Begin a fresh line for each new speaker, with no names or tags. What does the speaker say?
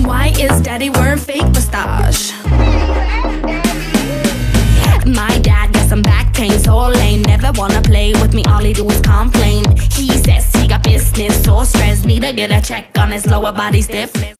Why is daddy wearing fake mustache? My dad got some back pain, so lame. Never wanna play with me, all he do is complain. He says he got business, so stressed, need to get a check on his lower body stiffness.